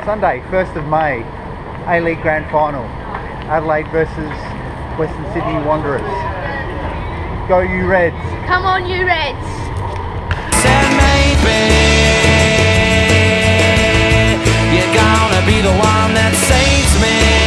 Sunday, 1st of May, A-League Grand Final. Adelaide versus Western Sydney Wanderers. Go you Reds. Come on you Reds. Said maybe you're gonna be the one that saves me.